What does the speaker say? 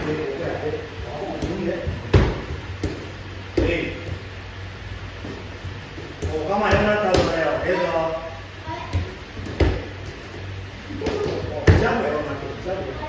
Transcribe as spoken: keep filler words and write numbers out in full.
我刚买的那套子没有，别说。哦，这样没有吗？这样没有。